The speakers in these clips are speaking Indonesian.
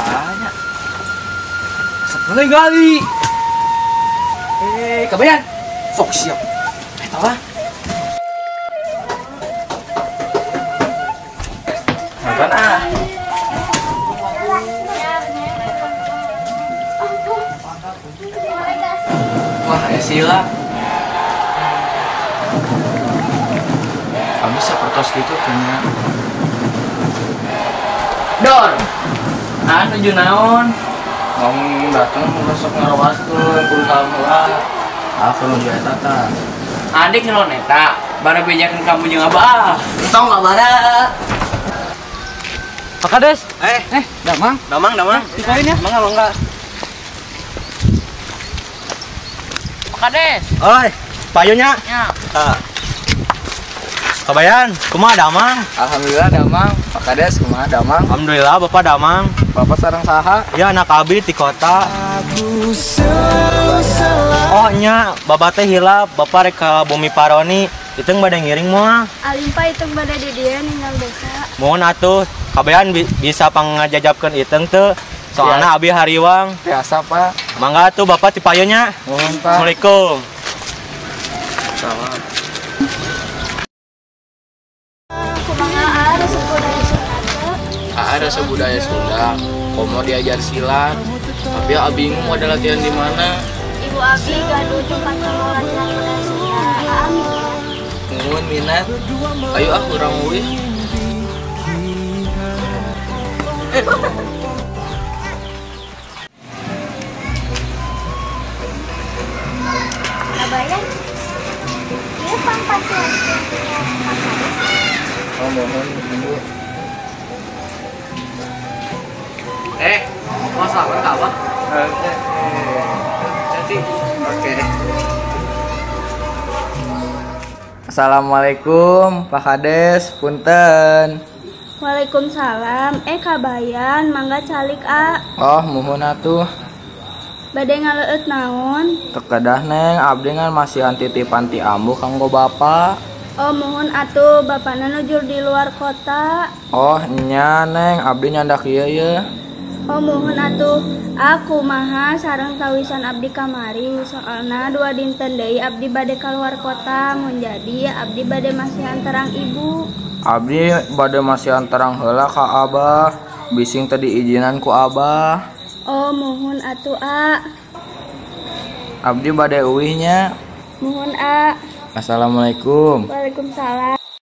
banyak. Sebenarnya kali. Kebayang. Sok siap. Tahu lah. Makan ah. Wah, ya sila. Abis sepertos gitu kayaknya. Dor. Nuju naon? Ngomong datang besok ngarawaskeun kudu kalmela. Aku nunggu eta tah. Adik ngelon eta, bara bejakeun kamu jeung Abah. Tong enggak bara. Pak Kades. Damang. Dipoin ya. Mangga. Pak Kades. Oi, payunya. Ya. Kabayan, kumaha damang? Alhamdulillah damang. Pak Kades kumaha damang? Alhamdulillah Bapak damang. Bapak sareng saha? Ya anak abi di kota. Oh nya, Bapak teh hilap, Bapak rek ka Bumi Paroni. Iteng bade ngiring moal. Alimpa itu bade di dia ninggal desa. Mohon atuh, kabayan bisa pangajajabkeun iteng teu. Soalna abi hariwang. Biasa, Pak. Mangga tuh Bapak ti payunya. Mohon, Pak. Assalamualaikum. Salam. Kumaha resep budaya Sunda? Resep budaya Sunda. Komo diajar silat. Tapi bingung mau ada latihan di mana. Ibu Abi gaduh tempat kalau latihan budaya Sunda. Nuhun minat. Ayo urang eueuh. Kabayan. Ieu pangpatuan. Oh, mohon Ibu. Masalah ka Abah? Nanti. Oke. Assalamualaikum Pak Kades, punten. Waalaikumsalam. Kabayan mangga calik Oh, muhun atuh. Bade ngaleueut naon? Tekedah Neng, abdi ngan masihan titipan ti ambu kanggo Bapak. Oh mohon atuh bapakna nujur di luar kota. Oh, nya Neng, abdi nyandak ieu ye. Oh mohon atuh aku maha sareng tawisan abdi kamari soalna 2 dinten deui abdi bade keluar kota mun jadi abdi bade masih antarang ibu. Abdi bade masih antarang heula ka Abah. Bising tadi izinan ku Abah. Oh mohon atuh Abdi bade uwihnya. Mohon Assalamualaikum. Waalaikumsalam.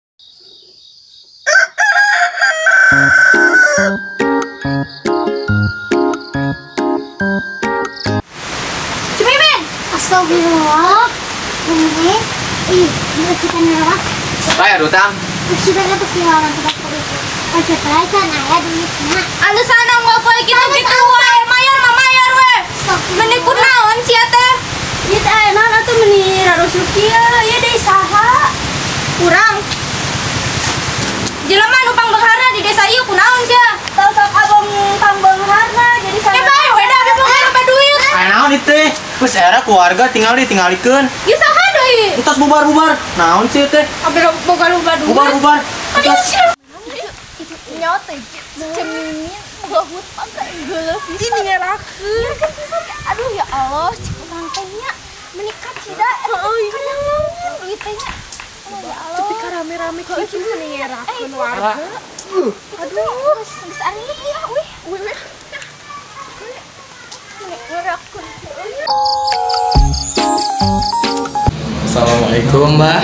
Cumimin! Astagfirullah. Ini, kita ngeras. Bayar utang. Sudah dapat siaran tempat itu. Oke, kan ayah duitnya. Anu sana nggak boleh gitu wae. Mayar we. Meni kunaon sia teh? Ieu teh naon atuh meni rarusuh kieu? Ieu deui saha? Kurang. Jelema nu pangbeharna di desa ieu kunaon sia? Tau sok abang pangbeharna jadi saya. Bae we da beungeut sampai duit. Aya naon ieu teh? Geus era keluarga tingalikeun. Ieu saha deui? Entos bubar-bubar. Naon sih teh? Abis boga-boga duit. Bubar-bubar. Nyote ceminin bahut pakai geuleuh pisan. Ini ngerakeun. Aduh ya Allah, urang teh nya menikah cida kadang duit teh nya. Oh ya Allah. Tapi rame-rame kok itu mending ngerakeun warga. Aduh, geus ari ya weh. Ngerakeun. Assalamualaikum, Mbah.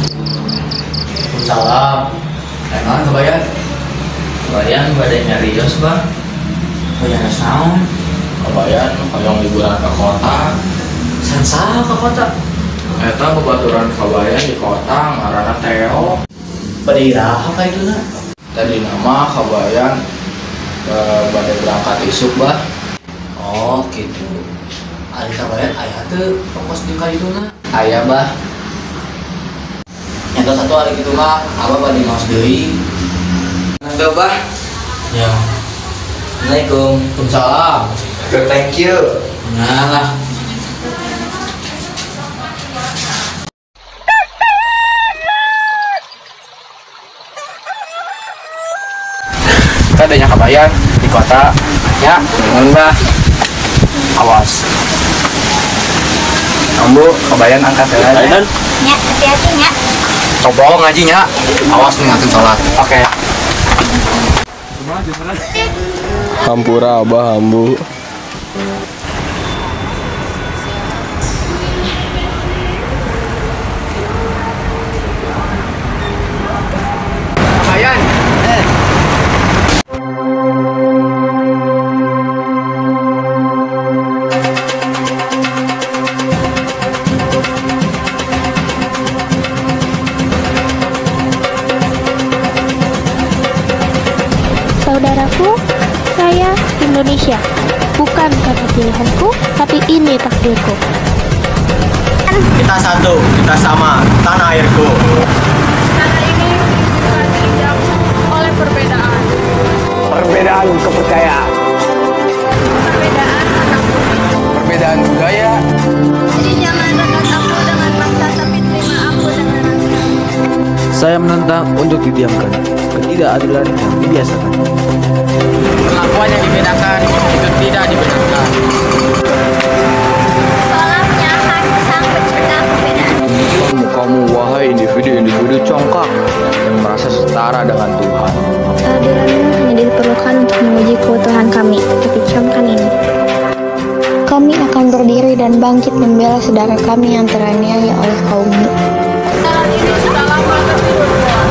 Salam. Emang kebayang? Kebayang badai nyarios, Bang. Kayak naon? Kebayang hoyong liburan ke kota. Sansa ke kota. Eta babaturan kebayang di kota ngaranna Teo. Badiraha ka itu na. Tadi nama kebayang badai berangkat isuk, Bah. Oh gitu. Ari kabayan aya teu fokus di ka itu na. Aya, Bah. Nyata satu hari gitu mah abah bade ngaos deui. Nangga, Bah. Ya. Assalamualaikum. Waalaikumsalam. Thank you. Nah lah. Kita adanya kebayang di kota Ya, jangan bah. Awas. Ambu, kebayang angkat ya. Dan Ya, hati-hati ya. Coba ngajinya. Awas ngingatin sholat. Oke. Hampura abah hambu. Kebayang. Saudaraku, saya Indonesia. Bukan karena pilihanku, tapi ini takdirku. kita satu, kita sama, tanah airku. Tanah ini bukan diinjak oleh perbedaan. Perbedaan kepercayaan, Perbedaan anak bumi. perbedaan budaya, Jadi jangan dekat aku dengan paksa, tapi terima aku dengan rasa. Saya menentang untuk didiamkan ketidakadilan yang dibiasakan. Perlakuan yang dibedakan itu tidak dibenarkan. Salamnya hanya sang pencipta perbedaan. Kamu wahai individu-individu congkak yang merasa setara dengan Tuhan. Kehadiranmu hanya diperlukan untuk menguji keutuhan kami, tapi camkan ini. Kami akan berdiri dan bangkit membela saudara kami yang teraniaya oleh kaummu. Dalam ini sudah lama tertidur puas.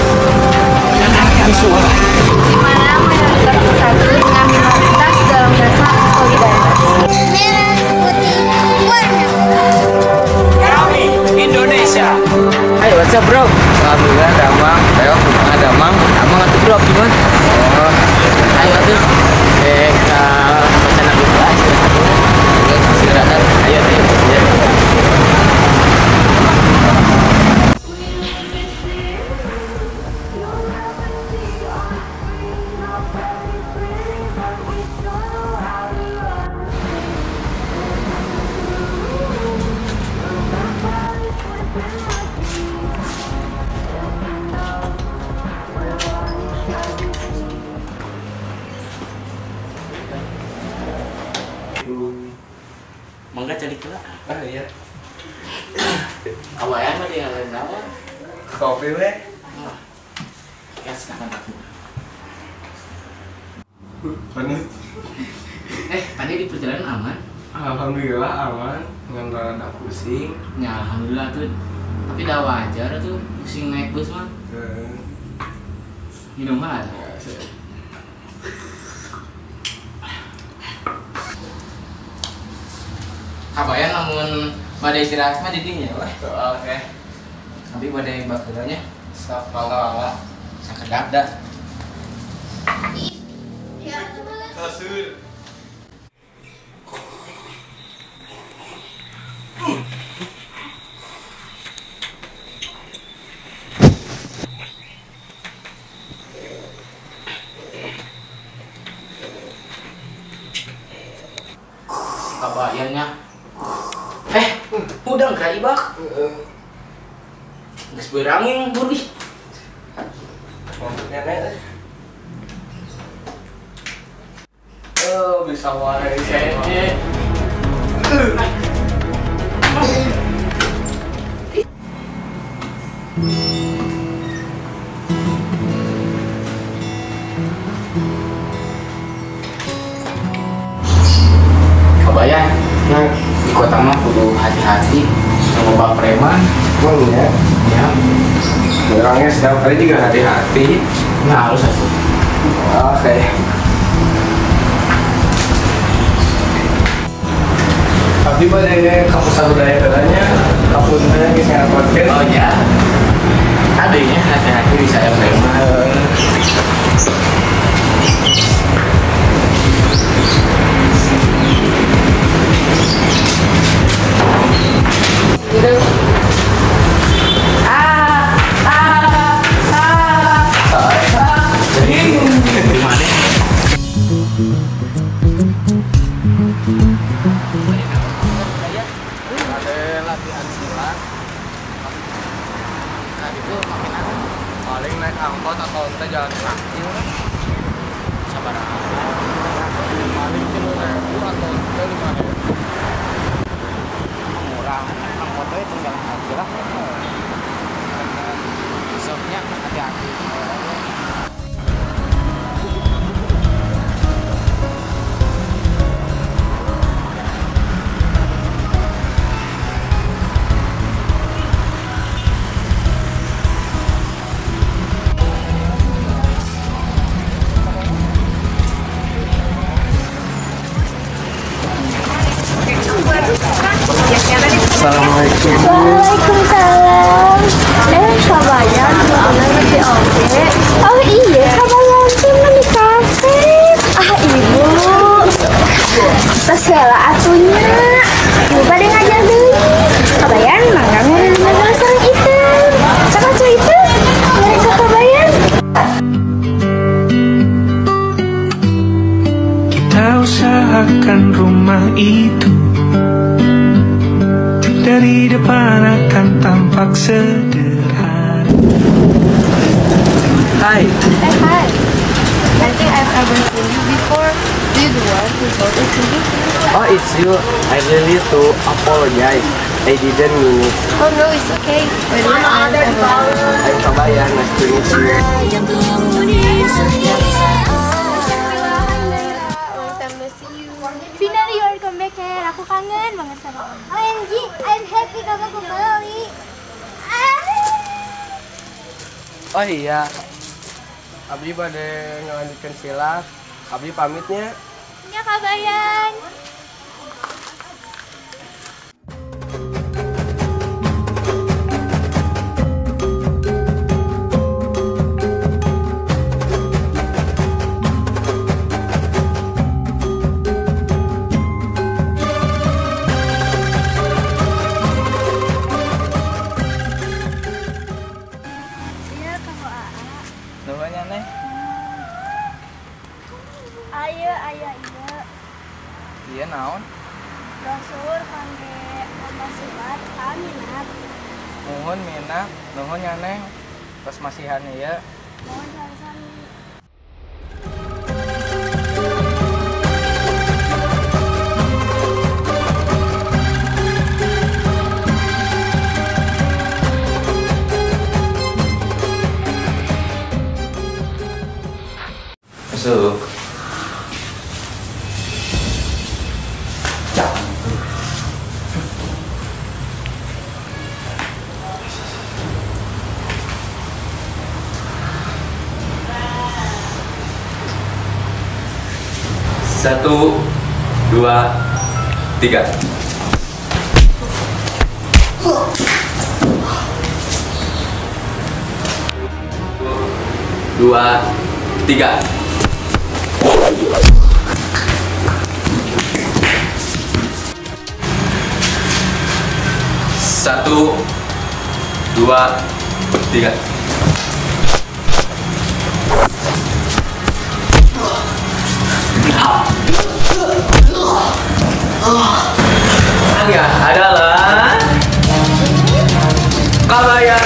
Di mana mayoritas bersatu dengan minoritas dalam dasar solidaritas. Merah, putih, warna. Kami Indonesia. Ayo what's up bro? Alhamdulillah damang. Ayo damang. Damang atuh bro gimana? Oh. Ayo atuh. Ka pesanan dulu aja. Silakan. Ayo ayo. Ya. Mangga jadi kela. ah iya, Awayan mah dia lain naon? kopi weh. Ya silakan aku. Panis. Tadi di perjalanan aman? Alhamdulillah aman, dengan rada pusing. Ya alhamdulillah tuh. Tapi dah wajar tuh pusing naik bus mah. Minum ada. Kabayan namun badai istirahat mah di dinya lah. Oke. Tapi badai bakulanya Stop pala. sakedak dah. Kasur. Kabayannya. Udah gerak ibak. Geus beurangin burih. Maksudnya nek. Oh, bisa warai saya. Kabayan. Di kota mah kudu hati-hati sama bapak preman. Ya. Ya, Orangnya setiap kali juga hati-hati. nah harus asuh. Oke. Tapi pada ini kampus budaya katanya, kampusnya kisah podcast. Oh ya, adanya hati-hati bisa yang preman. Paling naik angkot atau kita jalan kaki. Sabar. Paling atau dari mana? Murah. Angkot itu tinggal aja lah. Besoknya hati-hati. Assalamualaikum. Waalaikumsalam. Kabayan kebetulan lagi oke. Oh iya, kabayan cuma di kafe. Ah ibu, terserah atunya. Ibu pada ngajar dulu. Kabayan manggangnya di mana sang itu. Sama cuy itu, mereka kabayan. Kita usahakan rumah itu dari depan akan tampak sederhana. Hai. Hi. I think I've ever seen you before. Do you want to go to TV? Oh, it's you. I really to apologize. I didn't mean it. Oh no, it's okay. But I'm I'm Kabayan. Nice to meet you. Finally, you are come back here. Aku kangen banget sama kamu. OMG, I'm happy kamu kembali. Oh iya. Abdi pada ngelanjutkan silat. Abdi pamitnya. Ya kabayan. Namanya Neh. Ayo, iya. Iya naon? Brosur kangge lomba silat minat. Nuhun minat, nuhun nya Neng. Pas masihan ya. Mohon sami-sami. Masuk. Satu, dua, tiga. Dua, tiga. Satu, dua, tiga. Menangnya adalah Kabayan.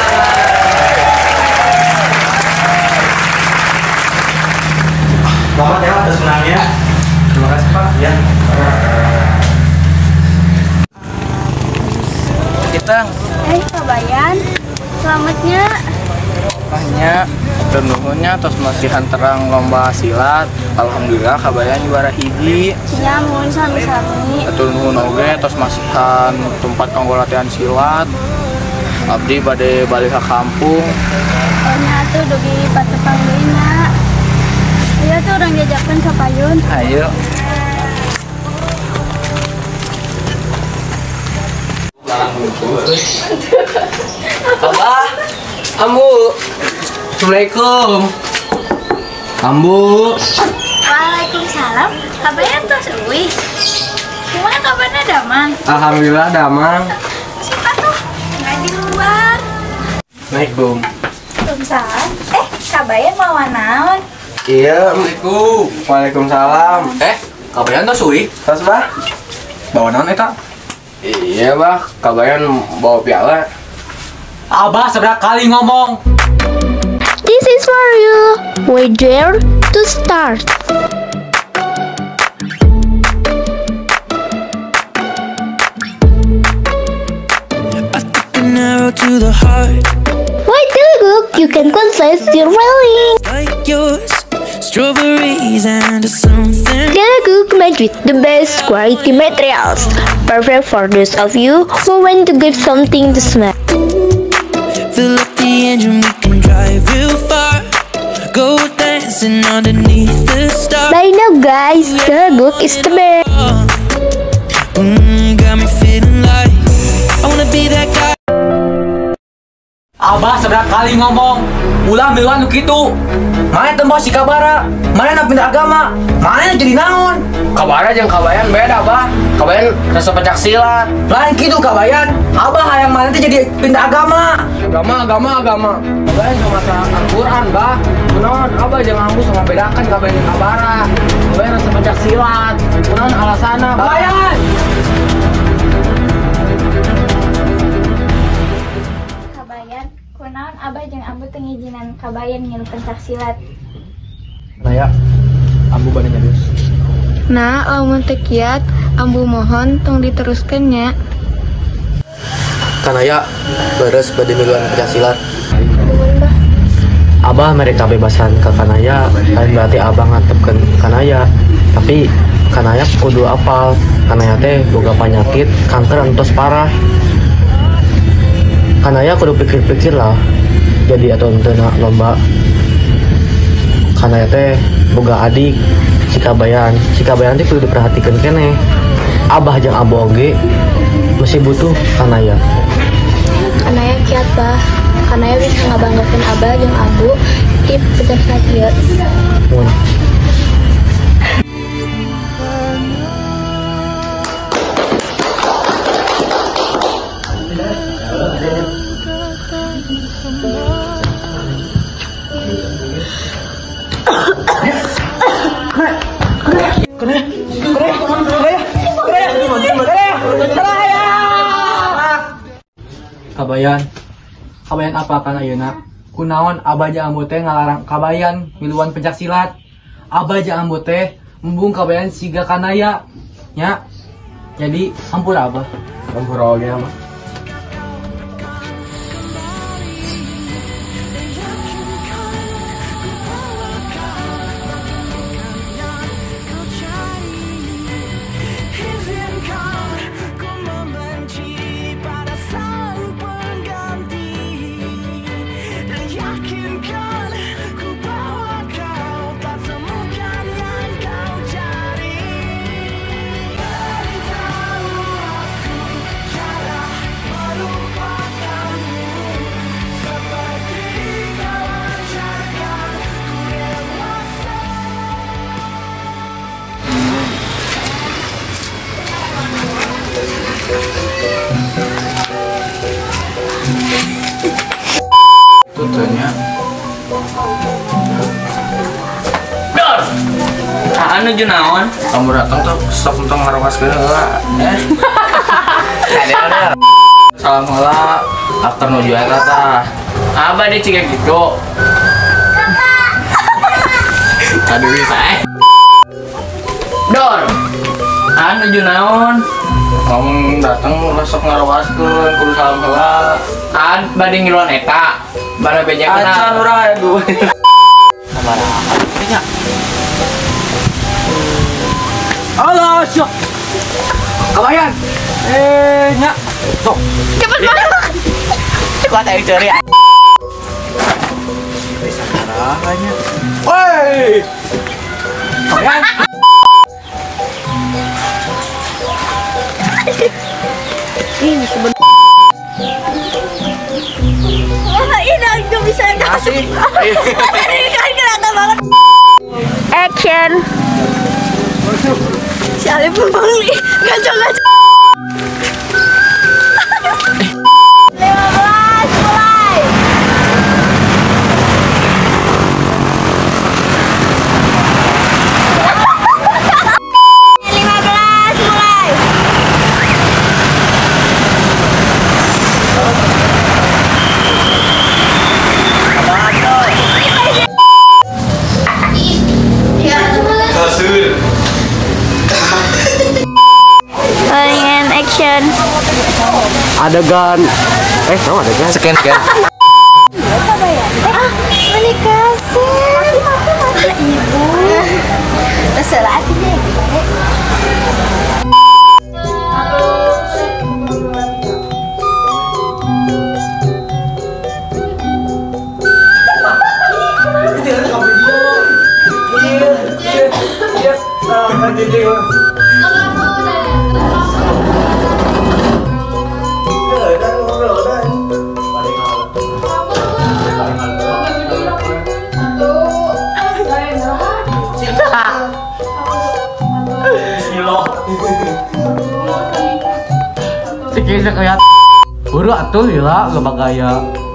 Selamat ya atas menangnya. Terima kasih Pak. Ya. Kita Kabayan. Selamatnya. hanya nuhunnya terus masihan terang lomba silat. Alhamdulillah Kabayan juara hiji. Ya, mohon sami-sami. Atur nuhun oge terus masihan tempat kanggo latihan silat. Abdi bade balik ke kampung. Pokoknya tuh dugi patepang deuna. Ayo tuh orang jajakan ke payun. Ayo. Abah. Ambu. Assalamualaikum. Ambu. Waalaikumsalam. Kabayan tuh suwi. Kumaha kabarnya damang? Alhamdulillah damang. Siapa tuh? Nggak di luar. Assalamualaikum. Waalaikumsalam. Kabayan mau naon? Iya. Assalamualaikum. Waalaikumsalam. Kabayan tuh suwi. Tos bah. Bawa naon eta? Iya bah. Kabayan bawa piala. Abah seberapa kali ngomong? This is for you. We dare to start. to the heart. Why Guguk? You can confess your feeling. Like yours, strawberries and something. Guguk made with the best quality materials, perfect for those of you who want to give something to smell. Fill up the engine, we can drive real far. Go dancing underneath the stars. By now guys, Guguk is the best. Got me feeling like I wanna be that guy. Abah seberapa kali ngomong, ulah miluan gitu. Mana tembok si Kabara, mana nak pindah agama, mana jadi naon? Kabara jeung kabayan beda, Bah. Kabayan rasa pencak silat. Lain gitu kabayan, Abah yang mana teh jadi pindah agama. Agama. Kabayan sama Al-Qur'an, Bah. Kunaon Abah jeung ambu sama bedakan kabayan jeung Kabara. Kabayan rasa pencak silat. Kunaon alasana, Bah. Kabayan. Kabayan, kunaon abah jeung ambu teu ngijinan kabayan ngilu pencak silat. Naya, ambu bade nyadus. Nah, lamun teu kiat, ambu mohon tong diteruskeun nya. Kanaya beres bade miluan pencak silat. Abah mereka bebasan ke Kanaya, lain berarti abah ngantepkeun Kanaya. Tapi Kanaya kudu apal, Kanaya teh boga penyakit kanker entos parah. Kanaya kudu pikir-pikir lah, jadi atau ente nak lomba. Kanaya teh boga adik si Kabayan teh kudu diperhatikan kene. Abah jeung abo oge masih butuh Kanaya. Kanaya kiat bah, Kanaya bisa ngabanggakeun abah jeung abu di pencak silat ieu. Mun. Kabayan apa kan ayeuna? Kunaon abah jeung ambu teh ngalarang kabayan miluan pencak silat. Abah jeung ambu teh embung kabayan siga Kanaya nya. Jadi hampura abah. Hampura oge mah. Tutanya. Dor. Anu jeung naon? Kamu datang tuh sok entong ngarawaskeun heula. Ada. Salam heula aktor nuju eta tah. Abah dia ciga gitu. Aduh bisa Dor. Anu jeung naon? ngomong datang sok ngarawaskeun kudu salam heula. Bade ngiluan eta. Bara beja Acan kenal. urang aduh. Sabaraha nya. Halo, syok. Kabayan. Nya. Sok. Cepet banget. Kuat aja cari. Sarahanya. Woi. Kabayan. Ini sebenarnya Ini aku bisa Asik. Ini kan kelihatan banget. action. Si Alif membeli gaco-gaco. 15 mulai. And action. Adegan Tahu ada kan? Sekian. Menikah sih. Mati ibu. Terserah deh. Sekian kayak buru atuh gila loba gaya.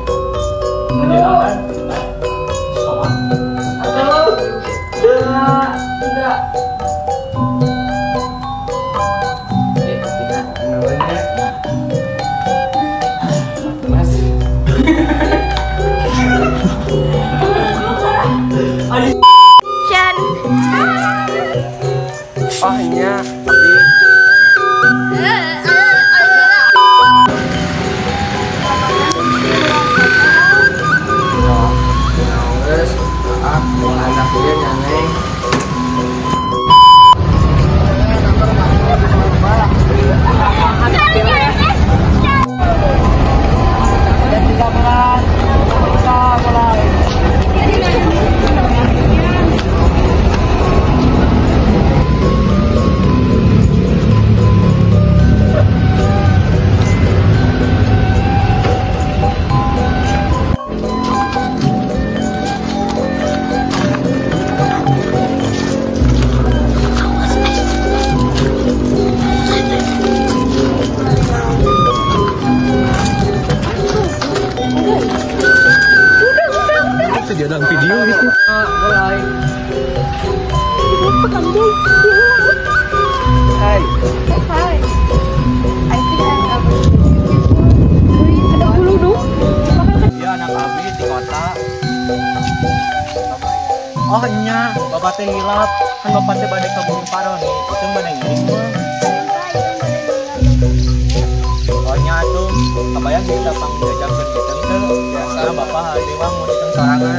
Ohnya kejadian video gitu. Hai. Ada bulu dong. dia anak abi di kota. Oh nya, bapak teh hilap. Kan bapak teh bade ka Bumi Paro nih. Itu bade ngiring mah. Pokoknya tuh kabayang kita panggil jam gitu tuh. Biasa bapak hadiwang mau diteng sorangan.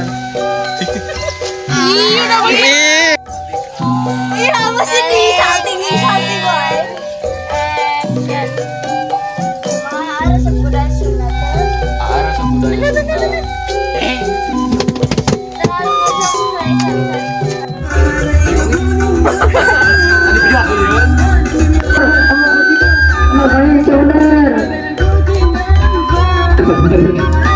Iya, apa sih di salting boy. Malah harus sebudah sunat. Harus sebudaya. Terlalu Makanya saudara.